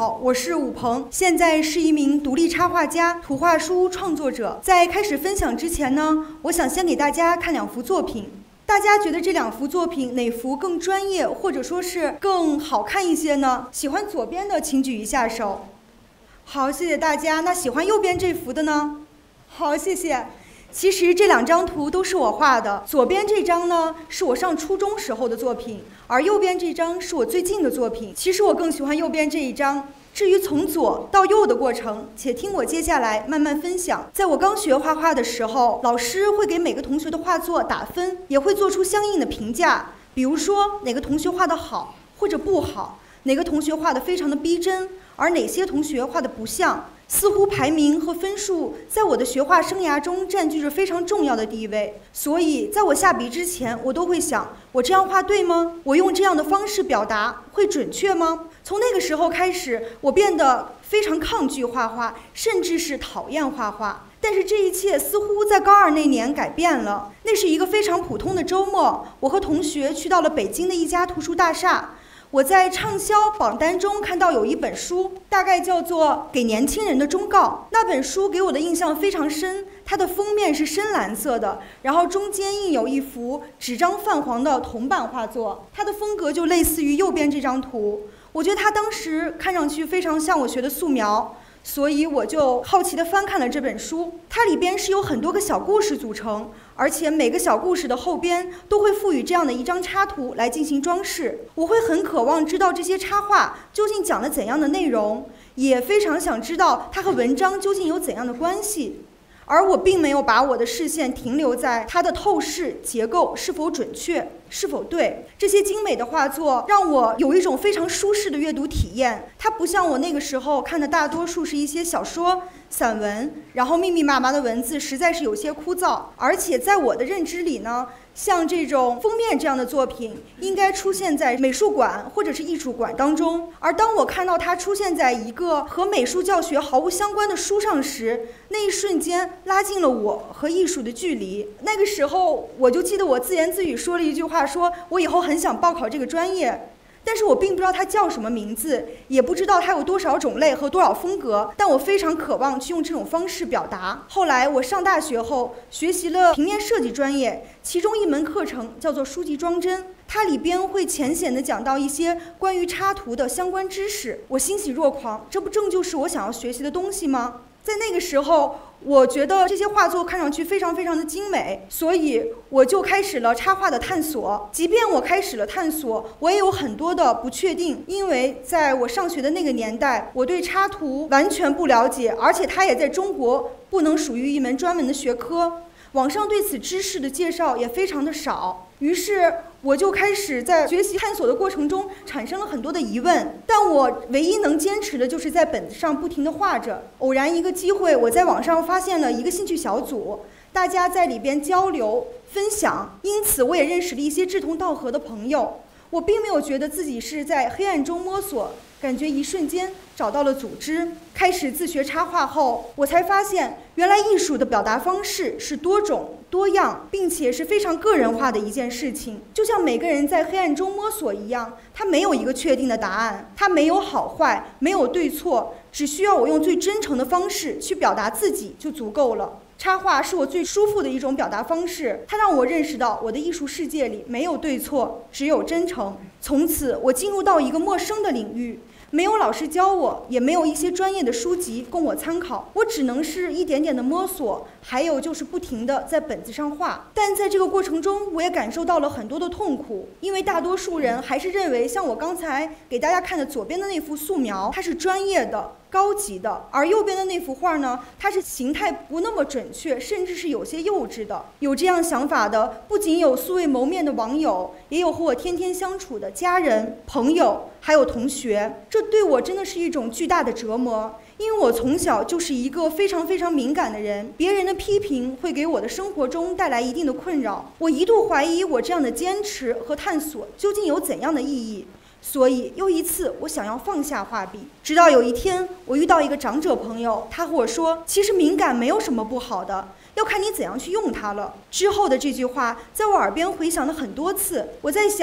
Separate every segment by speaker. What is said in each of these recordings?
Speaker 1: 好，我是武鹏，现在是一名独立插画家、图画书创作者。在开始分享之前呢，我想先给大家看2幅作品。大家觉得这2幅作品哪幅更专业，或者说是更好看一些呢？喜欢左边的请举一下手。好，谢谢大家。那喜欢右边这幅的呢？好，谢谢。其实这2张图都是我画的，左边这张呢是我上初中时候的作品，而右边这张是我最近的作品。其实我更喜欢右边这一张。至于从左到右的过程，且听我接下来慢慢分享。在我刚学画画的时候，老师会给每个同学的画作打分，也会做出相应的评价，比如说哪个同学画得好或者不好，哪个同学画得非常的逼真，而哪些同学画得不像。似乎排名和分数在我的学画生涯中占据着非常重要的地位，所以在我下笔之前，我都会想，我这样画对吗？我用这样的方式表达会准确吗？从那个时候开始，我变得非常抗拒画画，甚至是讨厌画画。但是这一切似乎在高2那年改变了。那是一个非常普通的周末，我和同学去到了北京的一家图书大厦。我在畅销榜单中看到有一本书，大概叫做《给年轻人的忠告》。那本书给我的印象非常深，它的封面是深蓝色的，然后中间印有一幅纸张泛黄的铜版画作，它的风格就类似于右边这张图。我觉得它当时看上去非常像我学的素描，所以我就好奇地翻看了这本书。它里边是由很多个小故事组成，而且每个小故事的后边都会附予这样的一张插图来进行装饰。我会很渴望知道这些插画究竟讲了怎样的内容，也非常想知道它和文章究竟有怎样的关系。而我并没有把我的视线停留在它的透视结构是否准确，是否对。这些精美的画作让我有一种非常舒适的阅读体验，它不像我那个时候看的大多数是一些小说、散文，然后密密麻麻的文字实在是有些枯燥。而且在我的认知里呢，像这种封面这样的作品应该出现在美术馆或者是艺术馆当中，而当我看到它出现在一个和美术教学毫无相关的书上时，那一瞬间拉近了我和艺术的距离。那个时候我就记得我自言自语说了一句话，说我以后很想报考这个专业，但是我并不知道它叫什么名字，也不知道它有多少种类和多少风格，但我非常渴望去用这种方式表达。后来我上大学后学习了平面设计专业，其中一门课程叫做书籍装帧，它里边会浅显地讲到一些关于插图的相关知识。我欣喜若狂，这不正就是我想要学习的东西吗？在那个时候，我觉得这些画作看上去非常非常的精美，所以我就开始了插画的探索。即便我开始了探索，我也有很多的不确定，因为在我上学的那个年代，我对插图完全不了解，而且它也在中国不能属于一门专门的学科，网上对此知识的介绍也非常的少。于是我就开始在学习探索的过程中产生了很多的疑问，但我唯一能坚持的就是在本子上不停地画着。偶然一个机会，我在网上发现了一个兴趣小组，大家在里边交流分享，因此我也认识了一些志同道合的朋友。我并没有觉得自己是在黑暗中摸索，感觉一瞬间找到了组织。开始自学插画后，我才发现原来艺术的表达方式是多种多样，并且是非常个人化的一件事情。就像每个人在黑暗中摸索一样，它没有一个确定的答案，它没有好坏，没有对错，只需要我用最真诚的方式去表达自己就足够了。插画是我最舒服的一种表达方式，它让我认识到我的艺术世界里没有对错，只有真诚。从此我进入到一个陌生的领域，没有老师教我，也没有一些专业的书籍供我参考，我只能是一点点的摸索，还有就是不停地在本子上画。但在这个过程中，我也感受到了很多的痛苦，因为大多数人还是认为像我刚才给大家看的左边的那幅素描，它是专业的高级的，而右边的那幅画呢，它是形态不那么准确，甚至是有些幼稚的。有这样想法的不仅有素未谋面的网友，也有和我天天相处的家人、朋友，还有同学。这对我真的是一种巨大的折磨，因为我从小就是一个非常非常敏感的人，别人的批评会给我的生活中带来一定的困扰。我一度怀疑我这样的坚持和探索究竟有怎样的意义。所以又一次我想要放下画笔，直到有一天我遇到一个长者朋友，他和我说，其实敏感没有什么不好的，要看你怎样去用它了。之后的这句话在我耳边回响了很多次，我在想，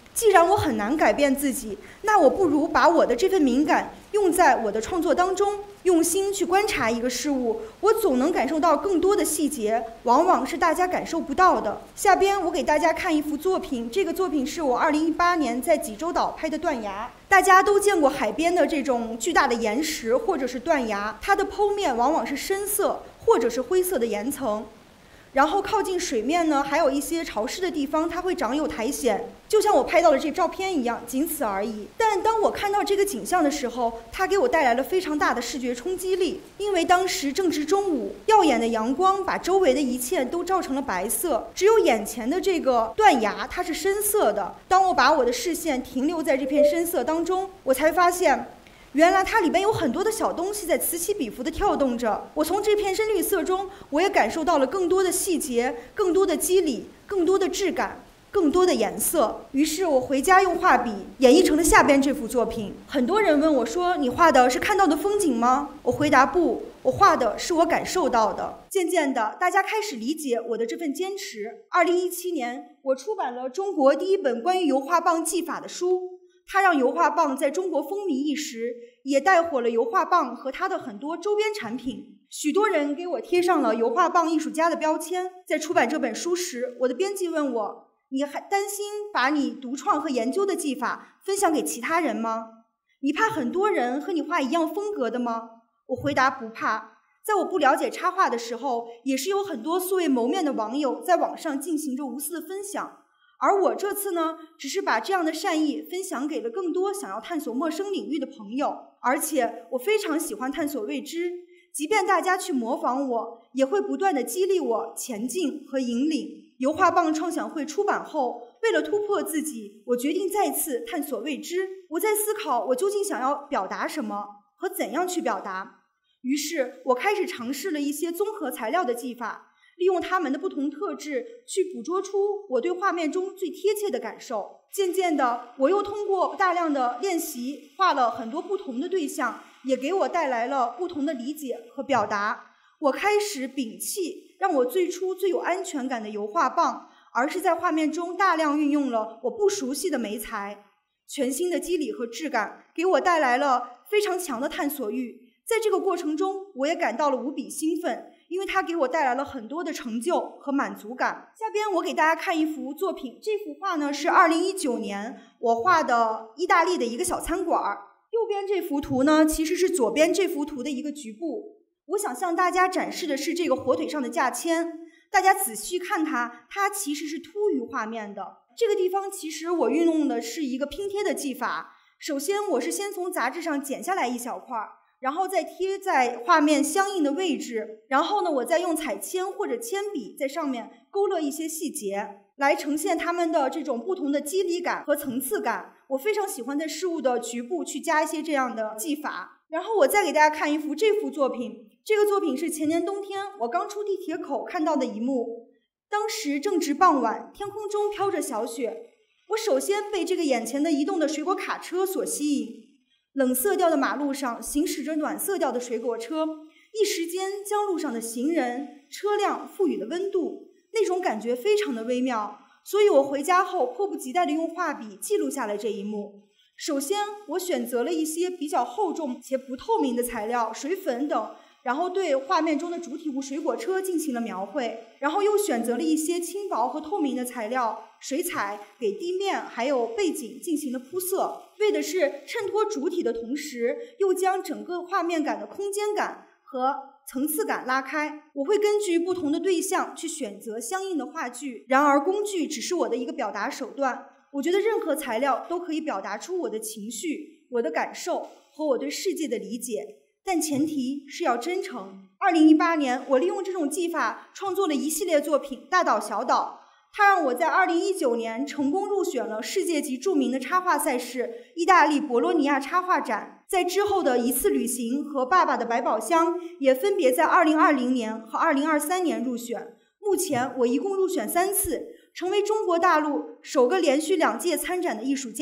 Speaker 1: 既然我很难改变自己，那我不如把我的这份敏感用在我的创作当中，用心去观察一个事物，我总能感受到更多的细节，往往是大家感受不到的。下边我给大家看一幅作品，这个作品是我2018年在济州岛拍的断崖。大家都见过海边的这种巨大的岩石或者是断崖，它的剖面往往是深色或者是灰色的岩层。然后靠近水面呢，还有一些潮湿的地方，它会长有苔藓，就像我拍到的这照片一样，仅此而已。但当我看到这个景象的时候，它给我带来了非常大的视觉冲击力，因为当时正值中午，耀眼的阳光把周围的一切都照成了白色，只有眼前的这个断崖它是深色的。当我把我的视线停留在这片深色当中，我才发现原来它里边有很多的小东西在此起彼伏地跳动着。我从这片深绿色中，我也感受到了更多的细节，更多的肌理，更多的质感，更多的颜色。于是我回家用画笔演绎成了下边这幅作品。很多人问我说，你画的是看到的风景吗？我回答不，我画的是我感受到的。渐渐的，大家开始理解我的这份坚持。2017年，我出版了中国第一本关于油画棒技法的书，它让油画棒在中国风靡一时，也带火了油画棒和它的很多周边产品。许多人给我贴上了油画棒艺术家的标签。在出版这本书时，我的编辑问我，你还担心把你独创和研究的技法分享给其他人吗？你怕很多人和你画一样风格的吗？我回答不怕。在我不了解插画的时候，也是有很多素未谋面的网友在网上进行着无私的分享。而我这次呢，只是把这样的善意分享给了更多想要探索陌生领域的朋友。而且我非常喜欢探索未知，即便大家去模仿我，也会不断地激励我前进和引领。油画棒创想会出版后，为了突破自己，我决定再次探索未知。我在思考我究竟想要表达什么和怎样去表达。于是我开始尝试了一些综合材料的技法，利用它们的不同特质去捕捉出我对画面中最贴切的感受。渐渐的，我又通过大量的练习画了很多不同的对象，也给我带来了不同的理解和表达。我开始摒弃让我最初最有安全感的油画棒，而是在画面中大量运用了我不熟悉的媒材。全新的肌理和质感给我带来了非常强的探索欲。在这个过程中，我也感到了无比兴奋，因为它给我带来了很多的成就和满足感。下边我给大家看一幅作品，这幅画呢是2019年我画的意大利的一个小餐馆。右边这幅图呢，其实是左边这幅图的一个局部。我想向大家展示的是这个火腿上的架签，大家仔细看它，它其实是凸于画面的。这个地方其实我运用的是一个拼贴的技法。首先我是先从杂志上剪下来一小块，然后再贴在画面相应的位置，然后呢，我再用彩铅或者铅笔在上面勾勒一些细节，来呈现它们的这种不同的肌理感和层次感。我非常喜欢在事物的局部去加一些这样的技法。然后我再给大家看一幅这幅作品，这个作品是前年冬天我刚出地铁口看到的一幕。当时正值傍晚，天空中飘着小雪。我首先被这个眼前的移动的水果卡车所吸引。冷色调的马路上行驶着暖色调的水果车，一时间将路上的行人、车辆赋予了温度，那种感觉非常的微妙。所以我回家后迫不及待地用画笔记录下了这一幕。首先，我选择了一些比较厚重且不透明的材料，水粉等，然后对画面中的主体物水果车进行了描绘，然后又选择了一些轻薄和透明的材料，水彩，给地面还有背景进行了铺色，为的是衬托主体的同时，又将整个画面感的空间感和层次感拉开。我会根据不同的对象去选择相应的画具，然而工具只是我的一个表达手段。我觉得任何材料都可以表达出我的情绪、我的感受和我对世界的理解，但前提是要真诚。2018年，我利用这种技法创作了一系列作品《大岛小岛》，它让我在2019年成功入选了世界级著名的插画赛事意大利博洛尼亚插画展。在之后的一次旅行和爸爸的百宝箱也分别在2020年和2023年入选。目前我一共入选3次，成为中国大陆首个连续2届参展的艺术家。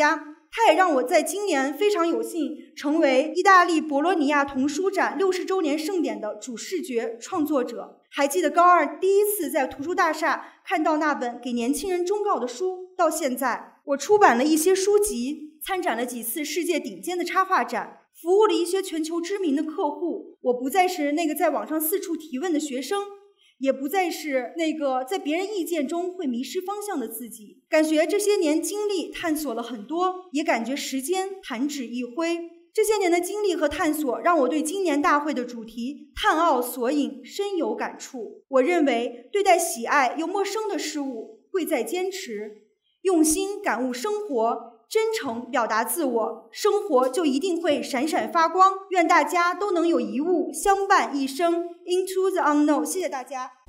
Speaker 1: 它也让我在今年非常有幸成为意大利博洛尼亚童书展60周年盛典的主视觉创作者。还记得高2第一次在图书大厦看到那本给年轻人忠告的书，到现在我出版了一些书籍，参展了几次世界顶尖的插画展，服务了一些全球知名的客户。我不再是那个在网上四处提问的学生，也不再是那个在别人意见中会迷失方向的自己。感觉这些年经历探索了很多，也感觉时间弹指一挥。这些年的经历和探索让我对今年大会的主题探奥索引深有感触。我认为对待喜爱又陌生的事物，贵在坚持，用心感悟生活，真诚表达自我，生活就一定会闪闪发光。愿大家都能有一物相伴一生。 Into the unknown。 谢谢大家。